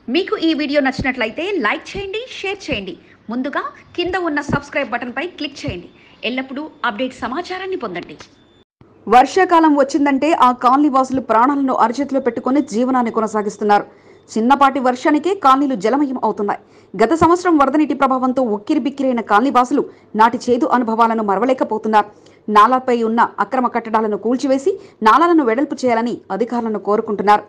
మీకు ఈ వీడియో నచ్చినట్లయితే లైక్ చేయండి, షేర్ చేయండి. ముందుగా కింద ఉన్న సబ్స్క్రైబ్ బటన్ పై క్లిక్ చేయండి. ఎల్లప్పుడూ అప్డేట్ సమాచారాన్ని పొందండి. వర్షాకాలం వచ్చిందంటే ఆ కాలనీ వాసులు ప్రాణాలను అరచేతిలో పెట్టుకుని జీవనాన్ని కొనసాగిస్తున్నారు. చిన్నపాటి వర్షానికే కాలనీలు జలమయం అవుతున్నాయి. గత సంవత్సరం వరద నీటి ప్రభావంతో ఉక్కిరిబిక్కిరైన కాలనీ వాసులు నాటి చేదు అనుభవాలను మరవలేకపోతున్నారు. నాలాపై ఉన్న అక్రమ కట్టడాలను కూల్చివేసి నాలాలను వెడల్పు చేయాలని అధికారులను కోరుకుంటున్నారు.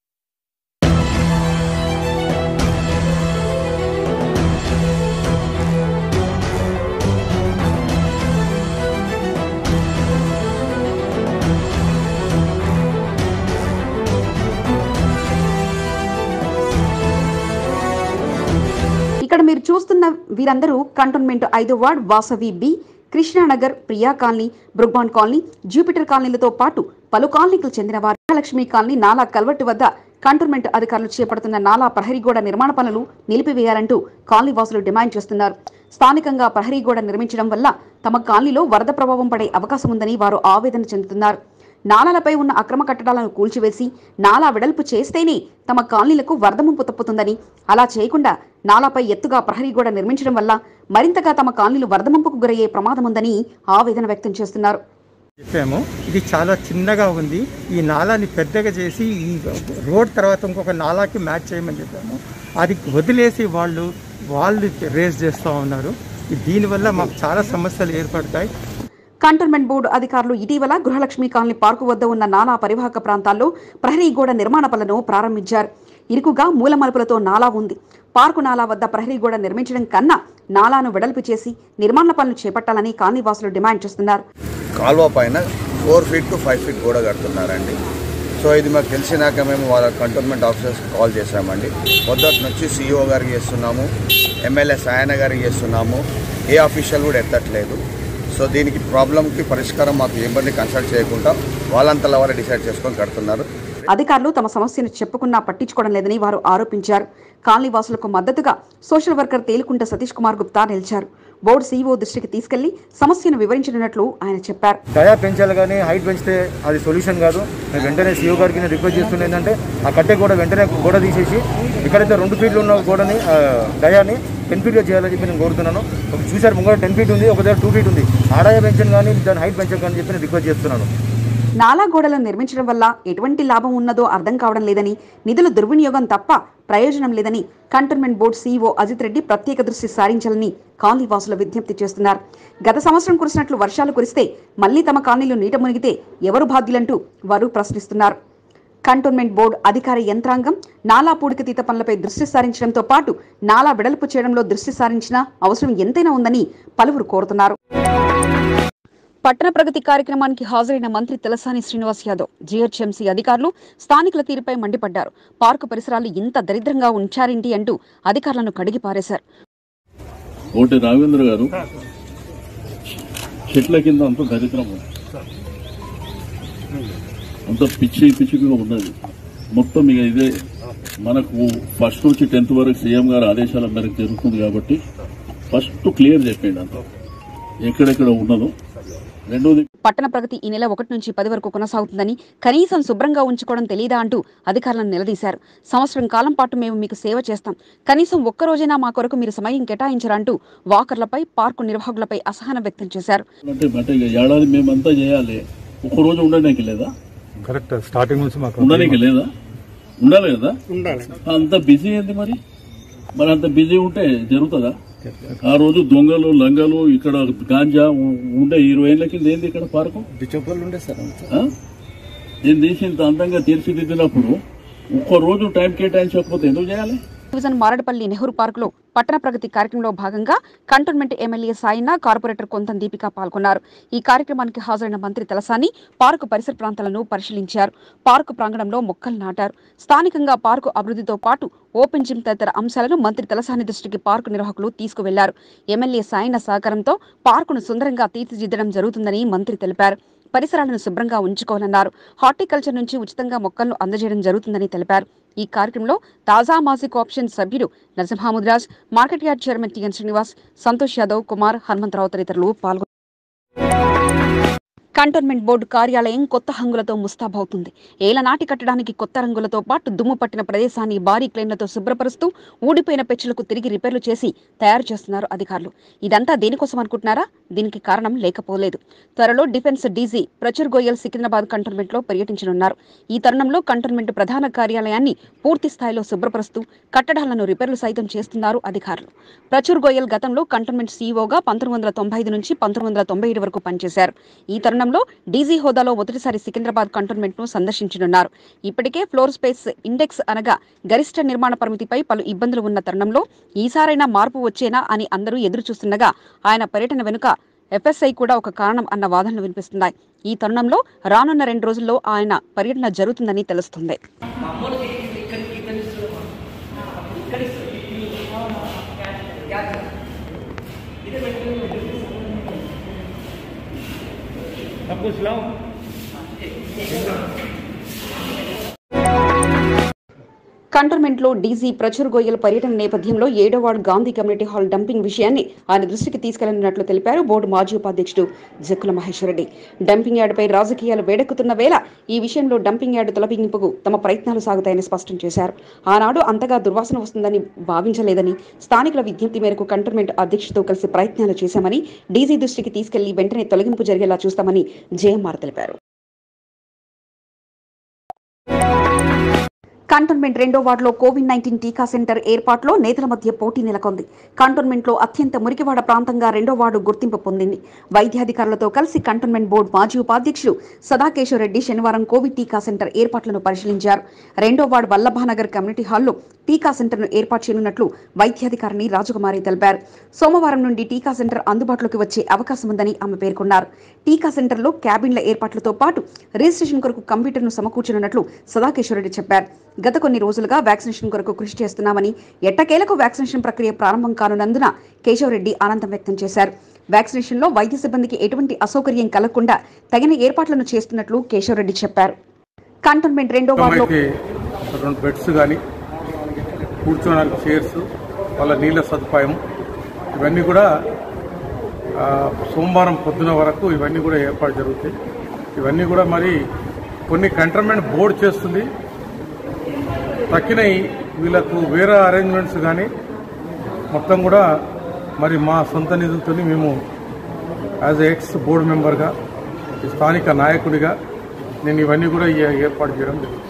ఇక్కడ మీరు చూస్తున్న వీరందరూ కంటోన్మెంట్ 5వ ward Vasavi B, Krishnanagar, Priya colony, బ్రుగ్బాన్ కాలనీ, జూపిటర్ కాలనీలతో పాటు పలు కాలనీలకు చెందిన వారు. లక్ష్మీ కాలనీ నాలా కల్వర్టు వద్ద కంటోన్మెంట్ అధికారులు చేపడుతున్న నాలా ప్రహరీ గోడ నిర్మాణ పనులు నిలిపివేయాలంటూ కాలనీ వాసులు డిమాండ్ చేస్తున్నారు. స్థానికంగా ప్రహరీ గోడ నిర్మించడం వల్ల తమ కాలనీలో వరద ప్రభావం పడే అవకాశం ఉందని వారు ఆవేదన చెందుతున్నారు. నాలాలపై ఉన్న అక్రమ కట్టడాలను కూల్చివేసి నాలా వెడల్పు చేస్తేనే తమ కాలనీలకు వరద ముంపు తప్పుతుందని, అలా చేయకుండా నాలాపై ఎత్తుగా ప్రహరీ గోడ నిర్మించడం వల్ల మరింతగా తమ కాలనీలు వరద ముంపుకు గురయ్యే ప్రమాదం ఉందని ఆవేదన వ్యక్తం చేస్తున్నారు. చెప్పాము, ఇది చాలా చిన్నగా ఉంది, ఈ నాలాని పెద్దగా చేసి ఈ రోడ్ తర్వాత ఇంకొక నాలాకి మ్యాచ్ చేయమని చెప్పాము. అది వదిలేసి వాళ్ళు రేస్ చేస్తూ ఉన్నారు. దీనివల్ల మాకు చాలా సమస్యలు ఏర్పడతాయి. కంటోన్మెంట్ బోర్డు అధికారులు ఇటీవల గృహలక్ష్మి కాలనీ పార్కు వద్ద ఉన్న నాలా పరివాహక ప్రాంతాల్లో ప్రహరీ గోడ నిర్మాణ పనులను ప్రారంభించారు. ఇరుకుగా మూల మలుపులతో నాలా ఉంది. పార్కు నాలా వద్ద ప్రహరీ గోడ నిర్మించడం కన్నా నాలాను వెడల్పు చేసి నిర్మాణ పనులు చేపట్టాలని కాలనీ వాసులు డిమాండ్ చేస్తున్నారు. కాల్వ పైన 4 ఫీట్ టు 5 ఫీట్ గోడ కడుతున్నారండి. సో ఇది మాకు తెలిసినాక మేము వాళ్ళ కంటోన్మెంట్ ఆఫీసర్స్కి కాల్ చేశామండి. పొద్దుటి నుంచి CEO గారికి చేస్తున్నాము, ఎమ్మెల్యే సాయన గారికి చేస్తున్నాము, ఏ ఆఫీషియల్ కూడా ఎత్తట్లేదు. సో దీనికి ప్రాబ్లంకి పరిష్కారం మాకు ఎవరిని కన్సల్ట్ చేయకుండా వాళ్ళంతలా వారు డిసైడ్ చేసుకొని కడుతున్నారు. అధికారులు తమ సమస్యను చెప్పుకున్నా పట్టించుకోవడం లేదని వారు ఆరోపించారు. కాలనీ వాసులకు మద్దతుగా సోషల్ వర్కర్ తేలుకుంట సతీష్ కుమార్ గుప్తా నిలిచారు. బోర్డు CEO దృష్టికి తీసుకెళ్లి సమస్యను వివరించనున్నట్లు ఆయన చెప్పారు. దయా పెంచాలి కానీ హైట్ పెంచితే అది సొల్యూషన్ కాదు. వెంటనే CEO గారికి నేను రిక్వెస్ట్ చేస్తున్నా ఏంటంటే ఆ కట్టే గోడ వెంటనే గోడ తీసేసి ఇక్కడైతే 2 ఫీట్లు ఉన్న గోడని దయాని 10 ఫీట్గా చేయాలని చెప్పి నేను కోరుతున్నాను. చూసారు ముంగడ 10 ఫీట్ ఉంది, ఒక దగ్గర 2 ఫీట్ ఉంది. ఆదాయ పెంచను కానీ దాని హైట్ పెంచను కానీ చెప్పి నేను రిక్వెస్ట్ చేస్తున్నాను. నాలా గోడలను నిర్మించడం వల్ల ఎటువంటి లాభం ఉన్నదో అర్థం కావడం లేదని, నిధుల దుర్వినియోగం తప్ప ప్రయోజనం లేదని cantonment board CEO Ajith Reddy ప్రత్యేక దృష్టి సారించాలని కాలనీ వాసులు విజ్ఞప్తి చేస్తున్నారు. గత సంవత్సరం కురిసినట్లు వర్షాలు కురిస్తే మళ్లీ తమ కాలనీలు నీట మునిగితే ఎవరు బాధ్యులంటూ వారు ప్రశ్నిస్తున్నారు. కంటోన్మెంట్ బోర్డు అధికార యంత్రాంగం నాలా పూడికతీత పనులపై దృష్టి సారించడంతో పాటు నాలా వెడల్పు చేయడంలో దృష్టి సారించిన అవసరం ఎంతైనా ఉందని పలువురు కోరుతున్నారు. పట్టణ ప్రగతి కార్యక్రమానికి హాజరైన మంత్రి తలసాని శ్రీనివాస్ యాదవ్, GHMC అధికారులు స్థానికుల తీరుపై మండిపడ్డారు. పార్కు పరిసరాలు ఇంత దరిద్రంగా ఉంచారేంటి అంటూ అధికారులను కడిగి పారేశారు. రాఘవేంద్ర గారు చెట్ల కింద అంత దరిద్రం, అంత పిచ్చిగా ఉన్నది మొత్తం. ఇక ఇదే మనకు ఫస్ట్ నుంచి 10th వరకు CM గారి ఆదేశాల మేరకు జరుగుతుంది కాబట్టి ఫస్ట్ క్లియర్ చెప్పండి అంత ఎక్కడెక్కడ ఉన్నదో. పట్టణ ప్రగతి ఈ నెల 1 నుంచి 10 వరకు కొనసాగుతుందని, కనీసం శుభ్రంగా ఉంచుకోవడం తెలియదా అంటూ అధికారులను నిలదీశారు. సంవత్సరం కాలం పాటు మేము మీకు సేవ చేస్తాం, కనీసం ఒక్కరోజైనా మా కొరకు మీరు సమయం కేటాయించారంటూ వాకర్లపై, పార్కు నిర్వాహకులపై అసహనం వ్యక్తం చేశారు. ఏడాది మేమంతా చేయాలి, ఒక్కరోజు ఉండడానికి లేదా? కరెక్ట్, స్టార్టింగ్ నుంచి మాకు ఉండడానికి లేదా? ఉండాలి కదా. అంత బిజీ ఏంది మరి అంత బిజీ ఉంటే జరుగుతుందా? ఆ రోజు దొంగలు లంగలు ఇక్కడ గాంజా ఉండే 20 ఏళ్ల కింద ఏంది ఇక్కడ పార్కు దీన్ని తీసి ఇంత అందంగా తీర్చిదిద్దినప్పుడు ఒక్క రోజు టైం కేటాయించకపోతే ఎందుకు చేయాలి? డివిజన్ మారడపల్లి నెహ్రూ పార్కులో పట్టణ ప్రగతి కార్యక్రమంలో భాగంగా cantonment MLA Sayanna, corporator Kontham Deepika పాల్గొన్నారు. ఈ కార్యక్రమానికి హాజరైన మంత్రి తలసాని పార్కు పరిసర ప్రాంతాలను పరిశీలించారు. పార్కు ప్రాంగణంలో మొక్కలు నాటారు. స్థానికంగా పార్కు అభివృద్ధితో పాటు ఓపెన్ జిమ్ తదితర అంశాలను మంత్రి తలసాని దృష్టికి పార్కు నిర్వాహకులు తీసుకువెళ్లారు. ఎమ్మెల్యే సాయిన సహకారంతో పార్కును సుందరంగా తీర్చిదిద్దడం జరుగుతుందని మంత్రి తెలిపారు. పరిసరాలను శుభ్రంగా ఉంచుకోవాలన్నారు. హార్టికల్చర్ నుంచి ఉచితంగా మొక్కలను అందజేయడం జరుగుతుందని తెలిపారు. ఈ కార్యక్రమంలో తాజా మాజీ కోఆప్షన్ సభ్యులు నరసింహముద్రాజ్, market yard chairman TN Srinivas, Santosh Yadav, Kumar, Hanumantharao తదితరులు పాల్గొన్నారు. కంటోన్మెంట్ బోర్డు కార్యాలయం కొత్త హంగులతో ముస్తాబవుతుంది. ఏలనాటి కట్టడానికి కొత్త రంగులతో పాటు దుమ్ము పట్టిన ప్రదేశాన్ని భారీ క్రేన్లతో శుభ్రపరుస్తూ ఊడిపోయిన పెచ్చులకు తిరిగి రిపేర్లు చేసి తయారు చేస్తున్నారు అధికారులు. ఇదంతా దేనికోసం అనుకుంటున్నారా? దీనికి కారణం లేకపోలేదు. త్వరలో defence DG Prachur Goyal Secunderabad cantonment లో పర్యటించనున్నారు. ఈ తరుణంలో కంటోన్మెంట్ ప్రధాన కార్యాలయాన్ని పూర్తి స్థాయిలో శుభ్రపరుస్తూ కట్టడాలను రిపేర్లు సైతం చేస్తున్నారు అధికారులు. ప్రచుర్ గోయల్ గతంలో కంటోన్మెంట్ సీఈఓగా 1995 నుంచి 1997 వరకు పనిచేశారు. ఈ తరుణంలో డీజీ హోదాలో మొదటిసారి సికింద్రాబాద్ కంటోన్మెంట్ ను సందర్శించనున్నారు. ఇప్పటికే ఫ్లోర్ స్పేస్ ఇండెక్స్ అనగా గరిష్ట నిర్మాణ పరిమితిపై పలు ఇబ్బందులు ఉన్న తరుణంలో ఈసారైనా మార్పు వచ్చేనా అని అందరూ ఎదురు చూస్తుండగా ఆయన పర్యటన వెనుక ఎఫ్ఎస్ఐ కూడా ఒక కారణం అన్న వాదనలు వినిపిస్తున్నాయి. ఈ తరుణంలో రానున్న 2 రోజుల్లో ఆయన పర్యటన జరుగుతుందని తెలుస్తుంది. కంటోన్మెంట్ లో డీజీ ప్రచుర్ గోయల్ పర్యటన నేపథ్యంలో 7వ ward Gandhi community hall dumping విషయాన్ని ఆయన దృష్టికి తీసుకెళ్లనున్నట్లు తెలిపారు బోర్డు మాజీ ఉపాధ్యక్షుడు జక్కుల మహేశ్వర్ రెడ్డి. డంపింగ్ యార్డుపై రాజకీయాలు వేడెక్కుతున్న వేళ ఈ విషయంలో డంపింగ్ యార్డు తొలగింపుకు తమ ప్రయత్నాలు సాగుతాయని స్పష్టం చేశారు. ఆనాడు అంతగా దుర్వాసన వస్తుందని భావించలేదని, స్థానికుల విజ్ఞప్తి మేరకు కంటోన్మెంట్ అధ్యక్షుడితో కలిసి ప్రయత్నాలు చేశామని, డీజీ దృష్టికి తీసుకెళ్లి వెంటనే తొలగింపు జరిగేలా చూస్తామని జేఎంఆర్ తెలిపారు. కంటోన్మెంట్ 2వ వార్డులో కోవిడ్-19 టీకా సెంటర్ ఏర్పాటులో నేతల మధ్య పోటీ నెలకొంది. కంటోన్మెంట్లో అత్యంత మురికివాడ ప్రాంతంగా 2వ వార్డు గుర్తింపు పొందింది. వైద్యాధికారులతో కలిసి కంటోన్మెంట్ బోర్డు మాజీ ఉపాధ్యక్షుడు సదాకేశ్వర్ రెడ్డి శనివారం కోవిడ్ టీకా సెంటర్ ఏర్పాట్లను పరిశీలించారు. 2వ వార్డు వల్లభానగర్ కమ్యూనిటీ హాల్లో టీకా సెంటర్ను ఏర్పాటు చేయనున్నట్లు వైద్యాధికారిని రాజకుమారి తెలిపారు. సోమవారం నుండి టీకా సెంటర్ అందుబాటులోకి వచ్చే అవకాశం ఉందని ఆమె పేర్కొన్నారు. టీకా సెంటర్లో క్యాబిన్ల ఏర్పాట్లతో పాటు రిజిస్ట్రేషన్ కొరకు కంప్యూటర్ను సమకూర్చనున్నట్లు సదాకేశ్వర్ రెడ్డి చెప్పారు. గత కొన్ని రోజులుగా వ్యాక్సినేషన్ కొరకు కృషి చేస్తున్నామని, ఎట్టకేలకు వ్యాక్సినేషన్ ప్రక్రియ ప్రారంభం కానున్నందున కేశవరెడ్డి ఆనందం వ్యక్తం చేశారు. వ్యాక్సినేషన్లో వైద్య సిబ్బందికి ఎటువంటి అసౌకర్యం కలగకుండా తగిన ఏర్పాట్లను చేస్తున్నట్లు కేశవరెడ్డి చెప్పారు. కంటోన్మెంట్ 2వ వార్డులో బెడ్స్ కానీ, కూర్చోడానికి చైర్స్, వాళ్ళ నీళ్ల సదుపాయం ఇవన్నీ కూడా సోమవారం పొద్దున వరకు ఇవన్నీ కూడా ఏర్పాటు జరుగుతాయి. ఇవన్నీ కూడా మరి కొన్ని కంటోన్మెంట్ బోర్డు చేస్తుంది. తక్కినవి వీళ్ళకు వేరే అరేంజ్మెంట్స్ కానీ మొత్తం కూడా మరి మా సొంత నిధులతో మేము యాజ్ ఎక్స్ బోర్డు మెంబర్గా, స్థానిక నాయకుడిగా నేను ఇవన్నీ కూడా ఏర్పాటు చేయడం జరుగుతుంది.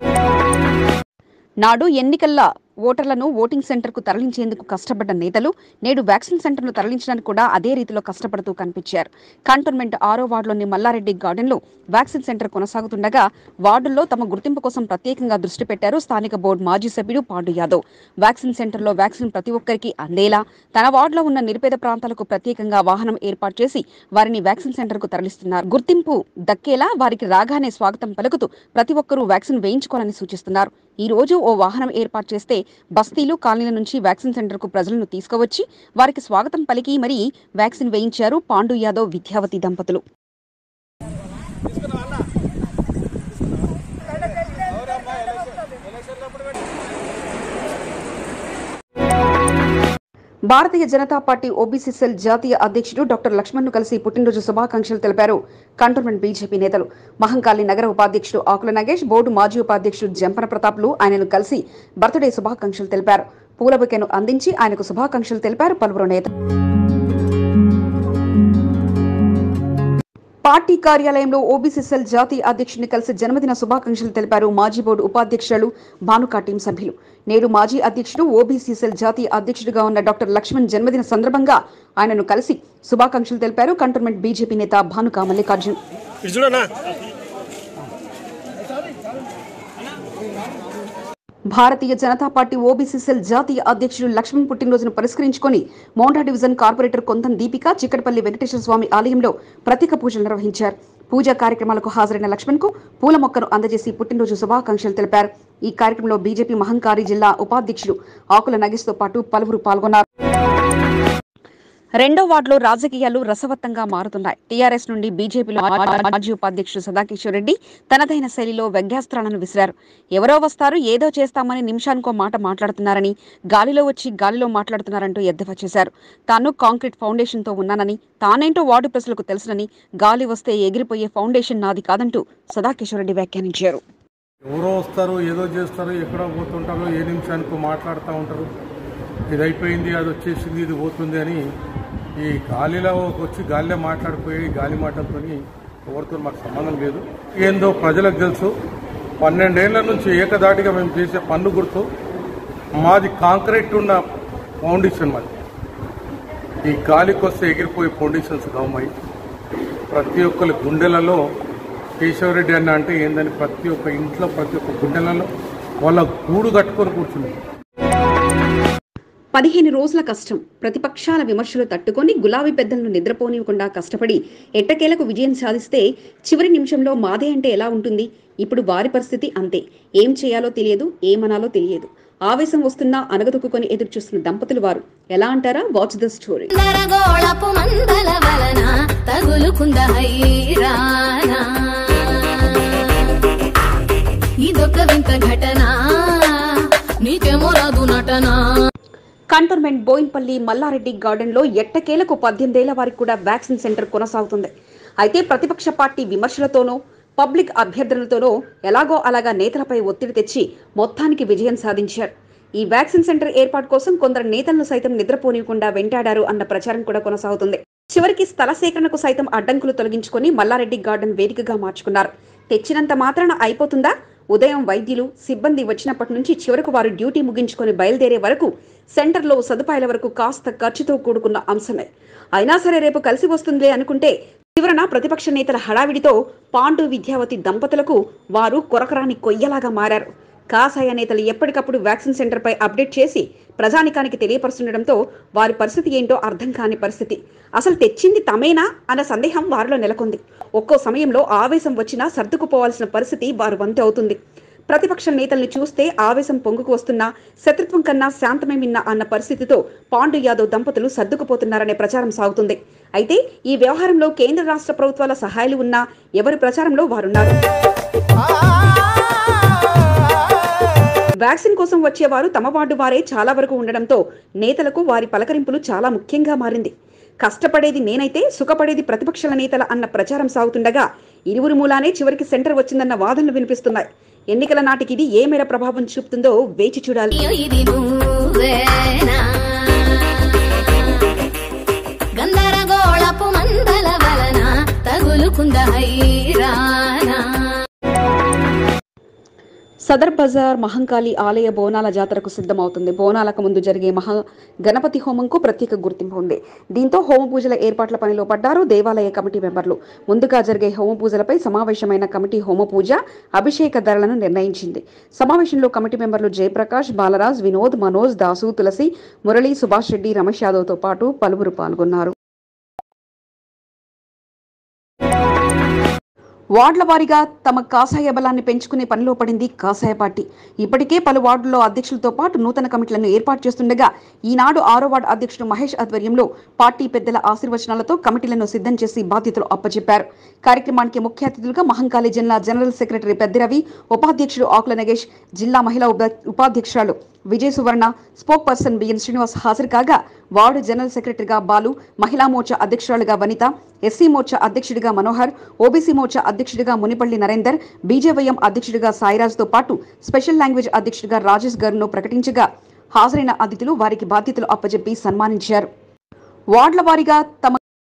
నాడు ఎన్నికల్లో ఓటర్లను ఓటింగ్ సెంటర్కు తరలించేందుకు కష్టపడ్డ నేతలు నేడు వ్యాక్సిన్ సెంటర్ను తరలించడానికి కూడా అదే రీతిలో కష్టపడుతూ కనిపించారు. కంటోన్మెంట్ 6వ వార్డులోని మల్లారెడ్డి గార్డెన్లో వ్యాక్సిన్ సెంటర్ కొనసాగుతుండగా వార్డుల్లో తమ గుర్తింపు కోసం ప్రత్యేకంగా దృష్టి పెట్టారు స్థానిక బోర్డు మాజీ సభ్యుడు పాండు యాదవ్. వ్యాక్సిన్ సెంటర్లో వ్యాక్సిన్ ప్రతి ఒక్కరికి అందేలా తన వార్డులో ఉన్న నిరుపేద ప్రాంతాలకు ప్రత్యేకంగా వాహనం ఏర్పాటు చేసి వారిని వ్యాక్సిన్ సెంటర్కు తరలిస్తున్నారు. గుర్తింపు దక్కేలా వారికి రాగానే స్వాగతం పలుకుతూ ప్రతి ఒక్కరూ వ్యాక్సిన్ వేయించుకోవాలని సూచిస్తున్నారు. ఈ రోజు ఓ వాహనం ఏర్పాటు చేస్తే బస్తీలు, కాలనీల నుంచి వ్యాక్సిన్ సెంటర్కు ప్రజలను తీసుకువచ్చి వారికి స్వాగతం పలికి మరీ వ్యాక్సిన్ వేయించారు పాండు యాదవ్, విద్యావతి దంపతులు. Bharatiya Janata party OBC cell జాతీయ అధ్యక్షుడు డాక్టర్ లక్ష్మణ్ను కలిసి పుట్టినరోజు శుభాకాంక్షలు తెలిపారు కంటోన్మెంట్ బీజేపీ నేతలు. మహంకాళి నగర ఉపాధ్యక్షుడు ఆకుల నాగేష్, బోర్డు మాజీ ఉపాధ్యక్షుడు జంపన ప్రతాప్లు ఆయనను కలిసి బర్త్డే శుభాకాంక్షలు తెలిపారు. పూల బొకేను అందించి ఆయనకు శుభాకాంక్షలు తెలిపారు పలువురు నేతలు. పార్టీ కార్యాలయంలో ఓబీసీ సెల్ జాతీయ అధ్యక్షుడిని కలిసి జన్మదిన శుభాకాంక్షలు తెలిపారు మాజీ బోర్డు ఉపాధ్యక్షులు భానుకా టీం సభ్యులు. నేడు మాజీ అధ్యక్షుడు ఓబీసీ సెల్ జాతీయ అధ్యక్షుడిగా ఉన్న డాక్టర్ లక్ష్మణ్ జన్మదిన సందర్భంగా ఆయనను కలిసి శుభాకాంక్షలు తెలిపారు కంటోన్మెంట్ బీజేపీ నేత Bhanuka Mallikarjun. Bharatiya Janata party OBC cell జాతీయ అధ్యక్షుడు లక్ష్మణ్ పుట్టినరోజును పురస్కరించుకుని మోండా డివిజన్ కార్పొరేటర్ కొంతం దీపిక చిక్కడపల్లి వెంకటేశ్వర స్వామి ఆలయంలో ప్రత్యేక పూజలు నిర్వహించారు. పూజా కార్యక్రమాలకు హాజరైన లక్ష్మణ్ కు పూల మొక్కను అందజేసి పుట్టినరోజు శుభాకాంక్షలు తెలిపారు. ఈ కార్యక్రమంలో బీజేపీ మహంకాళి జిల్లా ఉపాధ్యక్షుడు ఆకుల నాగేష్ తో పాటు పలువురు పాల్గొన్నారు. రెండో వార్డులో రాజకీయాలు రసవత్తంగా మారుతున్నాయి. టీఆర్ఎస్ నుండి బీజేపీలో మాజీ ఉపాధ్యక్షుడు సదాకిషోర్ రెడ్డి తనదైన శైలిలో వ్యంగ్యాస్త్రాలను విసిరారు. ఎవరో వస్తారు, ఏదో చేస్తామని నిమిషానికో మాట మాట్లాడుతున్నారని, గాలిలో వచ్చి గాలిలో మాట్లాడుతున్నారంటూ ఎద్దేవా చేశారు. తాను కాంక్రీట్ ఫౌండేషన్తో ఉన్నానని, తానేంటో వార్డు ప్రజలకు తెలుసునని, గాలి వస్తే ఎగిరిపోయే ఫౌండేషన్ నాది కాదంటూ సదాకిషోర్ రెడ్డి వ్యాఖ్యానించారు. ఎవరో వస్తారు, ఏదో చేస్తారు, ఎక్కడో పోతుంటారో, ఏ నిమిషానికో మాట్లాడుతూ ఉంటారు. ఇది అయిపోయింది, అది వచ్చేసింది, ఇది పోతుంది అని ఈ గాలిలో వచ్చి గాలిలో మాట్లాడిపోయి గాలి మాటలతో ఎవరితో మాకు సంబంధం లేదు. ఏందో ప్రజలకు తెలుసు. 12 ఏళ్ల నుంచి ఏకదాటిగా మేము చేసే పన్ను గుర్తు మాది కాంక్రీట్ ఉన్న ఫౌండేషన్. మాది ఈ గాలికి వస్తే ఎగిరిపోయే ఫౌండేషన్స్ కావమాయి. ప్రతి ఒక్కరి గుండెలలో కేశవరెడ్డి అన్న అంటే ఏందని ప్రతి ఒక్క ఇంట్లో ప్రతి ఒక్క గుండెలలో వాళ్ళ గూడు కట్టుకొని కూర్చున్నారు. 15 రోజుల కష్టం, ప్రతిపక్షాల విమర్శలు తట్టుకొని గులాబీ పెద్దలను నిద్రపోనివ్వకుండా కష్టపడి ఎట్టకేలకు విజయం సాధిస్తే చివరి నిమిషంలో మాదే అంటే ఎలా ఉంటుంది? ఇప్పుడు వారి పరిస్థితి అంతే. ఏం చేయాలో తెలియదు, ఏమనాలో తెలియదు. ఆవేశం వస్తున్నా అనగదొక్కుని ఎదురు చూస్తున్న దంపతులు వారు. ఎలా అంటారా? Watch the story. Cantonment Bowenpally Mallareddy garden లో ఎట్టకేలకు 18 ఏళ్ల వారికి కూడా వ్యాక్సిన్ సెంటర్ కొనసాగుతుంది. అయితే ప్రతిపక్ష పార్టీ విమర్శలతోనో పబ్లిక్ అభ్యర్థనలతోనో ఎలాగో అలాగా నేతలపై ఒత్తిడి తెచ్చి మొత్తానికి విజయం సాధించారు. ఈ వ్యాక్సిన్ సెంటర్ ఏర్పాటు కోసం కొందరు నేతలను సైతం నిద్రపోనివ్వకుండా వెంటాడారు అన్న ప్రచారం కూడా కొనసాగుతుంది. చివరికి స్థల సేకరణకు సైతం అడ్డంకులు తొలగించుకొని మల్లారెడ్డి గార్డెన్ వేదికగా మార్చుకున్నారు. తెచ్చినంత మాత్రాన అయిపోతుందా? ఉదయం వైద్యులు సిబ్బంది వచ్చినప్పటి నుంచి చివరకు వారు డ్యూటీ ముగించుకొని బయలుదేరే వరకు సెంటర్లో సదుపాయాల వరకు కాస్త ఖర్చుతో కూడుకున్న అంశమే. అయినా సరే రేపు కలిసి వస్తుందిలే అనుకుంటే చివరన ప్రతిపక్ష నేతల హడావిడితో పాండు విద్యావతి దంపతులకు వారు కొరకరాని కొయ్యలాగా మారారు. కాషాయ నేతలు ఎప్పటికప్పుడు వ్యాక్సిన్ సెంటర్పై అప్డేట్ చేసి ప్రజానికానికి తెలియపరుస్తుండటంతో వారి పరిస్థితి ఏంటో అర్థం కాని పరిస్థితి. అసలు తెచ్చింది తమేనా అన్న సందేహం వారిలో నెలకొంది. ఒక్కో సమయంలో ఆవేశం వచ్చినా సర్దుకుపోవాల్సిన పరిస్థితి వారు వంతు అవుతుంది. ప్రతిపక్ష నేతల్ని చూస్తే ఆవేశం పొంగుకు వస్తున్నా శత్రుత్వం కన్నా శాంతమే మిన్నా అన్న పరిస్థితితో పాండు యాదవ్ దంపతులు సర్దుకుపోతున్నారనే ప్రచారం సాగుతుంది. అయితే ఈ వ్యవహారంలో కేంద్ర రాష్ట్ర ప్రభుత్వాల సహాయాలు ఉన్నా ఎవరి ప్రచారంలో వారున్నారు. వ్యాక్సిన్ కోసం వచ్చేవారు తమ వార్డు వారే చాలా వరకు ఉండడంతో నేతలకు వారి పలకరింపులు చాలా ముఖ్యంగా మారింది. కష్టపడేది నేనైతే సుఖపడేది ప్రతిపక్షాల నేతల అన్న ప్రచారం సాగుతుండగా ఇరువురు మూలానే చివరికి సెంటర్ వచ్చిందన్న వాదనలు వినిపిస్తున్నాయి. ఎన్నికల నాటికి ఇది ఏ మేర ప్రభావం చూపుతుందో వేచి చూడాలి. సదర్ బజార్ మహంకాళి ఆలయ బోనాల జాతరకు సిద్ధమవుతుంది. బోనాలకు ముందు జరిగే గణపతి హోమంకు ప్రత్యేక గుర్తింపు ఉంది. దీంతో హోమ పూజల ఏర్పాట్ల పనిలో పడ్డారు దేవాలయ కమిటీ మెంబర్లు. ముందుగా జరిగే హోమ పూజలపై సమావేశమైన కమిటీ హోమ పూజ, అభిషేక ధరలను నిర్ణయించింది. సమావేశంలో కమిటీ మెంబర్లు జయప్రకాష్, బాలరాజ్, వినోద్, మనోజ్, దాసు, తులసి, మురళి, సుభాష్ రెడ్డి, రమేష్ యాదవ్తో పాటు పలువురు పాల్గొన్నారు. వార్డుల వారీగా తమ కాషాయ బలాన్ని పెంచుకునే పనిలో పడింది కాషాయ పార్టీ. ఇప్పటికే పలు వార్డుల్లో అధ్యక్షులతో పాటు నూతన కమిటీలను ఏర్పాటు చేస్తుండగా ఈనాడు 6వ వార్డు అధ్యక్షుడు మహేష్ ఆధ్వర్యంలో పార్టీ పెద్దల ఆశీర్వచనాలతో కమిటీలను సిద్ధం చేసి బాధ్యతలు అప్పచెప్పారు. కార్యక్రమానికి ముఖ్య అతిథులుగా మహంకాళి జిల్లా జనరల్ సెక్రటరీ పెద్దిరవి, ఉపాధ్యక్షుడు ఆకుల నగేష్, జిల్లా మహిళా ఉపాధ్యక్షురాలు Vijaya Suvarna, spokesperson BN Srinivas హాజరు కాగా వార్డు జనరల్ సెక్రటరీగా బాలు, మహిళా మోర్చా అధ్యక్షురాలుగా వనిత, ఎస్సీ మోర్చా అధ్యక్షుడిగా మనోహర్, ఓబీసీ మోర్చా అధ్యక్షుడిగా మునిపల్లి నరేందర్, బీజేవైఎం అధ్యక్షుడిగా సాయిరాజ్తో పాటు స్పెషల్ లాంగ్వేజ్ అధ్యక్షుడిగా రాజేష్ గారును ప్రకటించగా హాజరైన అతిథులు వారికి బాధ్యతలు అప్పజెప్పి సన్మానించారు. వార్డుల వారీగా తమ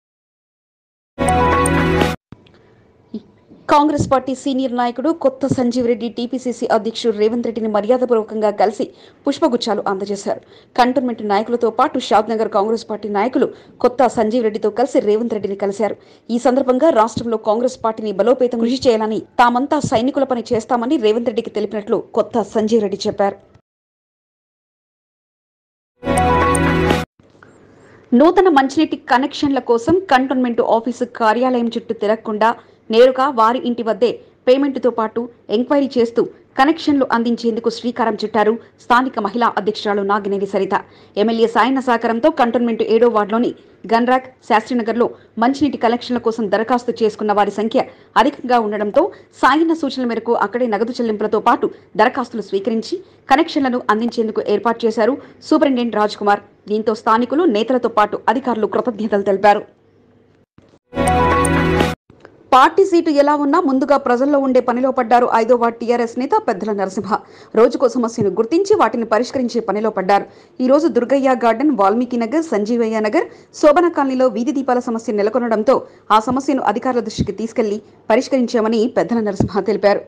కాంగ్రెస్ పార్టీ సీనియర్ నాయకుడు కొత్త సంజీవ్ రెడ్డి టీపీసీసీ అధ్యక్షుడు రేవంత్ రెడ్డిని మర్యాదపూర్వకంగా కలిసి పుష్పగుచ్చాలు అందజేశారు. కంటోన్మెంట్ నాయకులతో పాటు షాద్నగర్ కాంగ్రెస్ పార్టీ నాయకులు కొత్త సంజీవ్ రెడ్డితో కలిసి రేవంత్ రెడ్డిని కలిశారు. ఈ సందర్భంగా రాష్ట్రంలో కాంగ్రెస్ పార్టీని బలోపేతం కృషి చేయాలని, తామంతా సైనికుల పని చేస్తామని రేవంత్ రెడ్డికి తెలిపినట్లు కొత్త సంజీవ్ రెడ్డి చెప్పారు. నూతన మంచినీటి కనెక్షన్ల కోసం కంటోన్మెంట్ ఆఫీసు కార్యాలయం చుట్టూ తిరగకుండా నేరుగా వారి ఇంటి వద్దే పేమెంట్తో పాటు ఎంక్వైరీ చేస్తూ కనెక్షన్లు అందించేందుకు శ్రీకారం చుట్టారు స్థానిక మహిళా అధ్యక్షురాలు నాగినేని సరిత. ఎమ్మెల్యే సాయన్న సహకారంతో కంటోన్మెంట్ 7వ వార్డులోని గన్రాక్, శాస్త్రీనగర్లో మంచినీటి కలెక్షన్ల కోసం దరఖాస్తు చేసుకున్న వారి సంఖ్య అధికంగా ఉండడంతో సాయన్న సూచనల మేరకు అక్కడే నగదు చెల్లింపులతో పాటు దరఖాస్తులు స్వీకరించి కనెక్షన్లను అందించేందుకు ఏర్పాటు చేశారు సూపరింటెండెంట్ రాజ్ కుమార్. దీంతో స్థానికులు, నేతలతో పాటు అధికారులు కృతజ్ఞతలు తెలిపారు. పార్టీ సీటు ఎలా ఉన్నా ముందుగా ప్రజల్లో ఉండే పనిలో పడ్డారు 5వ వార్డు టీఆర్ఎస్ నేత పెద్దల నరసింహ. రోజుకో సమస్యను గుర్తించి వాటిని పరిష్కరించే పనిలో పడ్డారు. ఈ రోజు దుర్గయ్య గార్డెన్, వాల్మీకి నగర్, సంజీవయ్య నగర్, శోభన కాలనీలో వీధి దీపాల సమస్య నెలకొనడంతో ఆ సమస్యను అధికారుల దృష్టికి తీసుకెళ్లి పరిష్కరించామని పెద్దల నరసింహ తెలిపారు.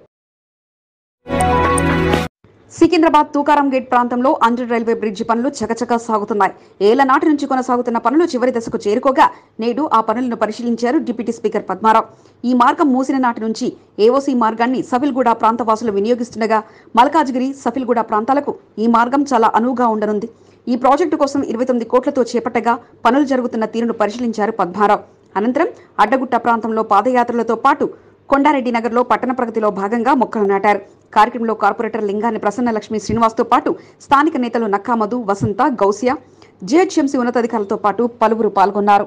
సికింద్రాబాద్ తూకారం గేట్ ప్రాంతంలో అండర్ రైల్వే బ్రిడ్జి పనులు చకచకా సాగుతున్నాయి. ఏళ్ల నాటి నుంచి కొనసాగుతున్న పనులు చివరి దశకు చేరుకోగా నేడు ఆ పనులను పరిశీలించారు డిప్యూటీ స్పీకర్ పద్మారావు. ఈ మార్గం మూసిన నాటి నుంచి ఏఓసీ మార్గాన్ని సఫిల్గూడ ప్రాంత వాసులు వినియోగిస్తుండగా మల్కాజ్గిరి, సఫిల్గూడ ప్రాంతాలకు ఈ మార్గం చాలా అనువుగా ఉండనుంది. ఈ ప్రాజెక్టు కోసం 29 కోట్లతో చేపట్టగా పనులు జరుగుతున్న తీరును పరిశీలించారు పద్మారావు. అనంతరం అడ్డగుట్ట ప్రాంతంలో పాదయాత్రలతో పాటు కొండారెడ్డి నగర్లో పట్టణ ప్రగతిలో భాగంగా మొక్కలు నాటారు. కార్యక్రమంలో కార్పొరేటర్ లింగాని ప్రసన్నలక్ష్మి శ్రీనివాస్తో పాటు స్థానిక నేతలు నక్కామధు, వసంత, గౌసియా, జీహెచ్ఎంసీ ఉన్నతాధికారులతో పాటు పలువురు పాల్గొన్నారు.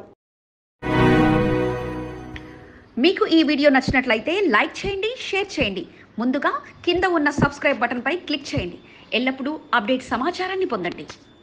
మీకు ఈ వీడియో నచ్చినట్లయితే లైక్ చేయండి, షేర్ చేయండి. ముందుగా కింద ఉన్న సబ్స్క్రైబ్ బటన్పై క్లిక్ చేయండి. ఎల్లప్పుడూ అప్డేట్ సమాచారాన్ని పొందండి.